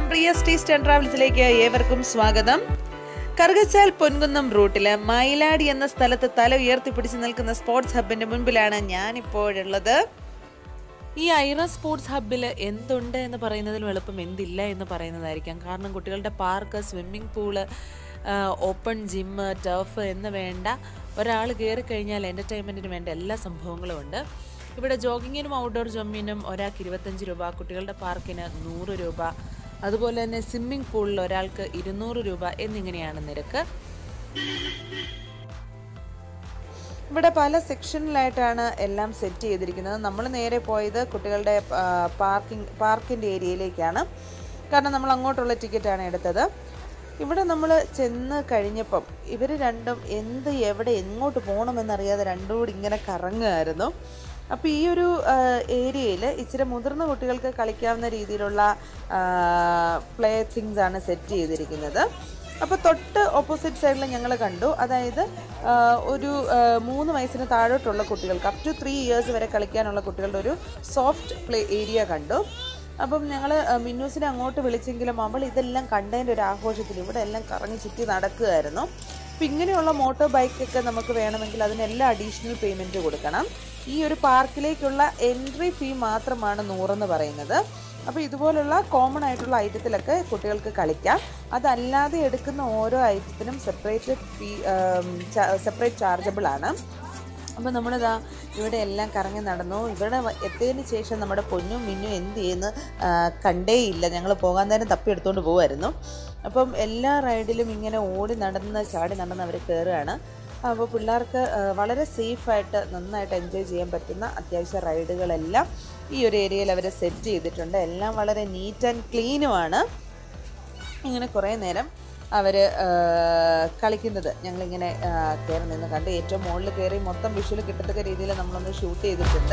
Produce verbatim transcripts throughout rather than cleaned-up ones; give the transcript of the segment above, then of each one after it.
Priya taste and ട്രാവൽസിലേക്ക് ഏവർക്കും സ്വാഗതം. കറുകച്ചാൽ പൊൻകുന്നം റൂട്ടില് മയിലാടി എന്ന സ്ഥലത്ത് തല ഉയർത്തിപ്പിടിച്ച് നിൽക്കുന്ന സ്പോർട്സ് ഹബിന്റെ മുൻപിലാണ് ഞാനിപ്പോഴുള്ളത്. ഈ ഐറ സ്പോർട്സ് ഹബ്ബിൽ എന്തുണ്ട് എന്ന് പറയുന്നതിലും എളുപ്പം എന്തില്ല എന്ന് പറയുന്നതായിരിക്കാം. കാരണം കുട്ടികളുടെ park, swimming pool, open gym, turf എന്ന് വേണ്ട ഒരാൾ കയറി കഴിഞ്ഞാൽ എൻ്റർടൈൻമെൻറ്റിന് വേണ്ട എല്ലാ സംഭവങ്ങളും ഉണ്ട്. ഇവിടെ ജോഗിങ്ങിനും ഔട്ട്ഡോർ ജിമ്മിനും ഒരാൾക്ക് ഇരുപത്തഞ്ച് രൂപ, കുട്ടികളുടെ പാർക്കിന് നൂറ് രൂപ, അതുപോലെ തന്നെ സ്വിമ്മിംഗ് പൂളിൽ ഒരാൾക്ക് ഇരുന്നൂറ് രൂപ എന്നിങ്ങനെയാണ് നിരക്ക്. ഇവിടെ പല സെക്ഷനിലായിട്ടാണ് എല്ലാം സെറ്റ് ചെയ്തിരിക്കുന്നത്. നമ്മൾ നേരെ പോയത് കുട്ടികളുടെ പാർക്കിംഗ് പാർക്കിൻ്റെ ഏരിയയിലേക്കാണ്. കാരണം നമ്മൾ അങ്ങോട്ടുള്ള ടിക്കറ്റാണ് എടുത്തത്. ഇവിടെ നമ്മൾ ചെന്ന് കഴിഞ്ഞപ്പം ഇവർ രണ്ടും എന്ത് എവിടെ എങ്ങോട്ട് പോകണമെന്നറിയാതെ രണ്ടും കൂടി ഇങ്ങനെ കറങ്ങുമായിരുന്നു. അപ്പോൾ ഈ ഒരു ഏരിയയിൽ ഇച്ചിരി മുതിർന്ന കുട്ടികൾക്ക് കളിക്കാവുന്ന രീതിയിലുള്ള പ്ലേ തിങ്സ് ആണ് സെറ്റ് ചെയ്തിരിക്കുന്നത്. അപ്പോൾ തൊട്ട് ഓപ്പോസിറ്റ് സൈഡിൽ ഞങ്ങൾ കണ്ടു, അതായത് ഒരു മൂന്ന് വയസ്സിന് താഴോട്ടുള്ള കുട്ടികൾക്ക് അപ് ടു ത്രീ ഇയേഴ്സ് വരെ കളിക്കാനുള്ള കുട്ടികളുടെ ഒരു സോഫ്റ്റ് പ്ലേ ഏരിയ കണ്ടു. അപ്പം ഞങ്ങൾ മിന്നൂസിനെ അങ്ങോട്ട് വിളിച്ചെങ്കിലും അവൾ ഇതെല്ലാം കണ്ടതിൻ്റെ ഒരു ആഘോഷത്തിൽ ഇവിടെ എല്ലാം കറങ്ങി ചുറ്റി നടക്കുകയായിരുന്നു. അപ്പം ഇങ്ങനെയുള്ള മോട്ടോർ ബൈക്കൊക്കെ നമുക്ക് വേണമെങ്കിൽ അതിനെല്ലാം അഡീഷണൽ പേയ്മെൻറ്റ് കൊടുക്കണം. ഈ ഒരു പാർക്കിലേക്കുള്ള എൻട്രി ഫീ മാത്രമാണ് നൂറെന്ന് പറയുന്നത്. അപ്പോൾ ഇതുപോലുള്ള കോമൺ ആയിട്ടുള്ള ഐറ്റത്തിലൊക്കെ കുട്ടികൾക്ക് കളിക്കാം. അതല്ലാതെ എടുക്കുന്ന ഓരോ ഐറ്റത്തിനും സെപ്പറേറ്റ് ഫീ സെപ്പറേറ്റ് ചാർജബിൾ ആണ്. അപ്പോൾ നമ്മളിതാ ഇവിടെ എല്ലാം കറങ്ങി നടന്നു. ഇവിടെ എത്തിയതിന് ശേഷം നമ്മുടെ പൊന്നും മിന്നും എന്ത് ചെയ്യുന്നു കണ്ടേയില്ല. ഞങ്ങൾ പോകാൻ നേരം തപ്പി എടുത്തുകൊണ്ട് പോകുമായിരുന്നു. അപ്പം എല്ലാ റൈഡിലും ഇങ്ങനെ ഓടി നടന്ന് ചാടി നടന്ന് അവർ കയറുകയാണ്. അപ്പോൾ പിള്ളേർക്ക് വളരെ സേഫായിട്ട് നന്നായിട്ട് എൻജോയ് ചെയ്യാൻ പറ്റുന്ന അത്യാവശ്യ റൈഡുകളെല്ലാം ഈ ഒരു ഏരിയയിൽ അവർ സെറ്റ് ചെയ്തിട്ടുണ്ട്. എല്ലാം വളരെ നീറ്റ് ആൻഡ് ക്ലീനുമാണ്. ഇങ്ങനെ കുറേ നേരം അവർ കളിക്കുന്നത് ഞങ്ങളിങ്ങനെ കയറി നിന്ന് കണ്ട്. ഏറ്റവും മുകളിൽ കയറി മൊത്തം വിഷ്വൽ കിട്ടത്തക്ക രീതിയിൽ നമ്മളൊന്ന് ഷൂട്ട് ചെയ്തിട്ടുണ്ട്.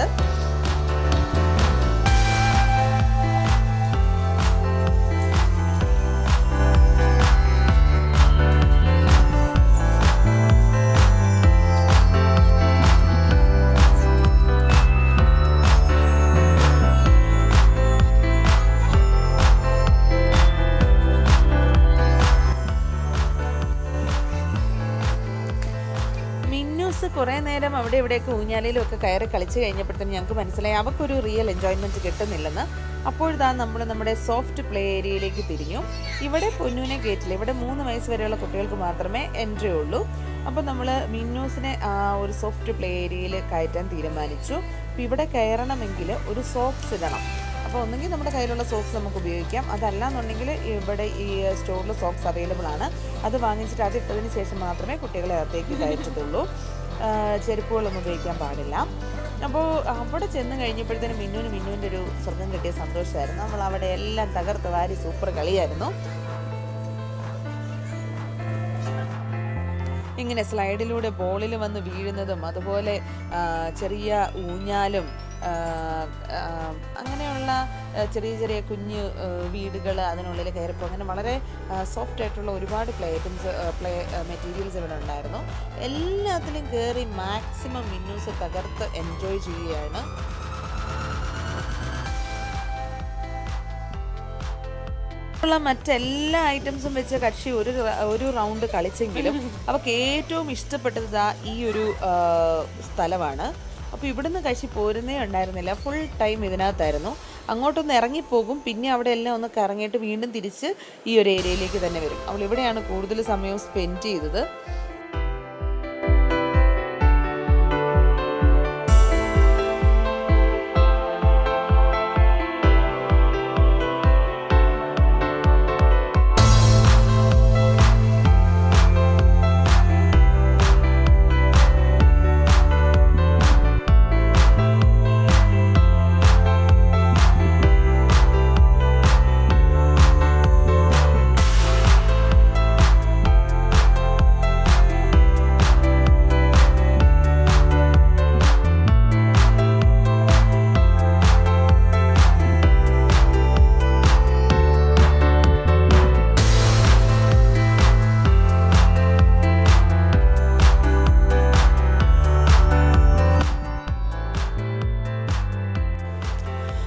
കുറേ നേരം അവിടെ ഇവിടെയൊക്കെ ഊഞ്ഞാലിലും ഒക്കെ കയറി കളിച്ച് കഴിഞ്ഞപ്പോഴത്തേനും ഞങ്ങൾക്ക് മനസ്സിലായി അവർക്കൊരു റിയൽ എൻജോയ്മെൻറ്റ് കിട്ടുന്നില്ലെന്ന്. അപ്പോഴിതാ നമ്മൾ നമ്മുടെ സോഫ്റ്റ് പ്ലേ ഏരിയയിലേക്ക് തിരിഞ്ഞു. ഇവിടെ പൊന്നൂനെ കയറ്റില്ല. ഇവിടെ മൂന്ന് വയസ്സ് വരെയുള്ള കുട്ടികൾക്ക് മാത്രമേ എൻട്രി ഉള്ളൂ. അപ്പോൾ നമ്മൾ മിന്നൂസിനെ ഒരു സോഫ്റ്റ് പ്ലേ ഏരിയയിൽ കയറ്റാൻ തീരുമാനിച്ചു. അപ്പോൾ ഇവിടെ കയറണമെങ്കിൽ ഒരു സോക്സ് ഇടണം. അപ്പോൾ ഒന്നെങ്കിൽ നമ്മുടെ കയ്യിലുള്ള സോക്സ് നമുക്ക് ഉപയോഗിക്കാം, അതല്ല എന്നുണ്ടെങ്കിൽ ഇവിടെ ഈ സ്റ്റോറിൽ സോക്സ് അവൈലബിൾ ആണ്. അത് വാങ്ങിച്ചിട്ട് അത് ഇട്ടതിന് ശേഷം മാത്രമേ കുട്ടികളെ അകത്തേക്ക് കയറ്റത്തുള്ളൂ. ചെരുപ്പുകളൊന്നും ഉപയോഗിക്കാൻ പാടില്ല. അപ്പോൾ അവിടെ ചെന്ന് കഴിഞ്ഞപ്പോഴത്തേനും മിന്നുവിന് മിന്നുവിൻ്റെ ഒരു സ്വർഗം കിട്ടിയ സന്തോഷമായിരുന്നു. നമ്മൾ അവിടെ എല്ലാം തകർത്ത് വാരി സൂപ്പർ കളിയായിരുന്നു. ഇങ്ങനെ സ്ലൈഡിലൂടെ ബോളിൽ വന്ന് വീഴുന്നതും അതുപോലെ ചെറിയ ഊഞ്ഞാലും അങ്ങനെയുള്ള ചെറിയ ചെറിയ കുഞ്ഞ് വീടുകൾ അതിനുള്ളിൽ കയറിപ്പോൾ അങ്ങനെ വളരെ സോഫ്റ്റ് ആയിട്ടുള്ള ഒരുപാട് പ്ലേ ഐറ്റംസ് പ്ലേ മെറ്റീരിയൽസ് ഇവിടെ ഉണ്ടായിരുന്നു. എല്ലാത്തിലും കയറി മാക്സിമം മിന്നൂസ് തകർത്ത് എൻജോയ് ചെയ്യുകയാണ്. ഉള്ള മറ്റെല്ലാ ഐറ്റംസും വെച്ച് കക്ഷി ഒരു ഒരു റൗണ്ട് കളിച്ചെങ്കിലും അവർക്ക് ഏറ്റവും ഇഷ്ടപ്പെട്ടത് ഈ ഒരു സ്ഥലമാണ്. അപ്പോൾ ഇവിടുന്ന് കക്ഷി പോരുന്നേ ഉണ്ടായിരുന്നില്ല. ഫുൾ ടൈം ഇതിനകത്തായിരുന്നു. അങ്ങോട്ടൊന്ന് ഇറങ്ങിപ്പോകും, പിന്നെ അവിടെ എല്ലാം ഒന്ന് കറങ്ങിയിട്ട് വീണ്ടും തിരിച്ച് ഈ ഒരു ഏരിയയിലേക്ക് തന്നെ വരും. അവൾ ഇവിടെയാണ് കൂടുതൽ സമയവും സ്പെൻഡ് ചെയ്തത്.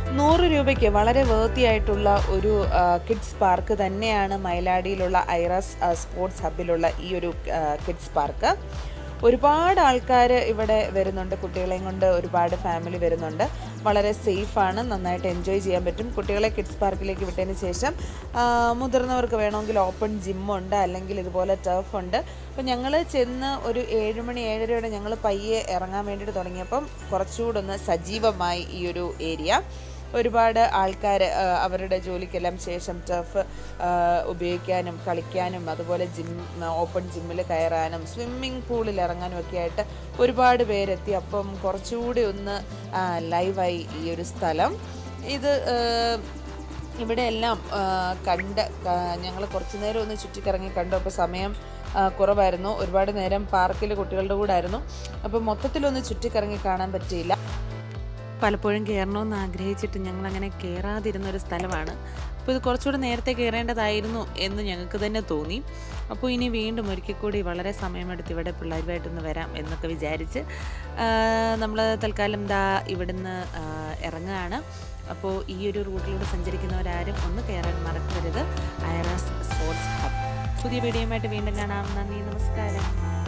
നൂറ് രൂപയ്ക്ക് വളരെ വേർത്തിയായിട്ടുള്ള ഒരു കിഡ്സ് പാർക്ക് തന്നെയാണ് മൈലാടിയിലുള്ള ഐറാസ് സ്പോർട്സ് ഹബിലുള്ള ഈ ഒരു കിഡ്സ് പാർക്ക്. ഒരുപാട് ആൾക്കാർ ഇവിടെ വരുന്നുണ്ട്, കുട്ടികളെയും കൊണ്ട് ഒരുപാട് ഫാമിലി വരുന്നുണ്ട്. വളരെ സേഫാണ്, നന്നായിട്ട് എൻജോയ് ചെയ്യാൻ പറ്റും. കുട്ടികളെ കിഡ്സ് പാർക്കിലേക്ക് വിട്ടതിന് ശേഷം മുതിർന്നവർക്ക് വേണമെങ്കിൽ ഓപ്പൺ ജിമ്മുണ്ട്, അല്ലെങ്കിൽ ഇതുപോലെ ടർഫുണ്ട്. അപ്പോൾ ഞങ്ങൾ ചെന്ന് ഒരു ഏഴുമണി ഏഴരയോടെ ഞങ്ങൾ പയ്യെ ഇറങ്ങാൻ വേണ്ടിയിട്ട് തുടങ്ങിയപ്പം കുറച്ചുകൂടെ ഒന്ന് സജീവമായി ഈ ഒരു ഏരിയ. ഒരുപാട് ആൾക്കാർ അവരുടെ ജോലിക്കെല്ലാം ശേഷം ടർഫ് ഉപയോഗിക്കാനും കളിക്കാനും അതുപോലെ ജിം ഓപ്പൺ ജിമ്മിൽ കയറാനും സ്വിമ്മിംഗ് പൂളിൽ ഇറങ്ങാനും ഒക്കെ ആയിട്ട് ഒരുപാട് പേരെത്തി. അപ്പം കുറച്ചുകൂടി ഒന്ന് ലൈവായി ഈ ഒരു സ്ഥലം. ഇത് ഇവിടെ എല്ലാം കണ്ട് ഞങ്ങൾ കുറച്ച് നേരം ഒന്ന് ചുറ്റിക്കറങ്ങി കണ്ടു. അപ്പോൾ സമയം കുറവായിരുന്നു, ഒരുപാട് നേരം പാർക്കിൽ കുട്ടികളുടെ കൂടെ ആയിരുന്നു. അപ്പോൾ മൊത്തത്തിലൊന്ന് ചുറ്റിക്കറങ്ങി കാണാൻ പറ്റിയില്ല. പലപ്പോഴും കയറണമെന്ന് ആഗ്രഹിച്ചിട്ട് ഞങ്ങളങ്ങനെ കയറാതിരുന്നൊരു സ്ഥലമാണ്. അപ്പോൾ ഇത് കുറച്ചുകൂടി നേരത്തെ കയറേണ്ടതായിരുന്നു എന്ന് ഞങ്ങൾക്ക് തന്നെ തോന്നി. അപ്പോൾ ഇനി വീണ്ടും ഒരിക്കൽ കൂടി വളരെ സമയമെടുത്ത് ഇവിടെ പിള്ളേരുമായിട്ടൊന്ന് വരാം എന്നൊക്കെ വിചാരിച്ച് നമ്മൾ തൽക്കാലം ദാ ഇവിടുന്ന് ഇറങ്ങുകയാണ്. അപ്പോൾ ഈ ഒരു റൂട്ടിലൂടെ സഞ്ചരിക്കുന്നവരാരും ഒന്ന് കയറാൻ മറക്കരുത് ഐറാസ് സ്പോർട്സ് ഹബ്. പുതിയ വീഡിയോയുമായിട്ട് വീണ്ടും കാണാം. നന്ദി, നമസ്കാരം.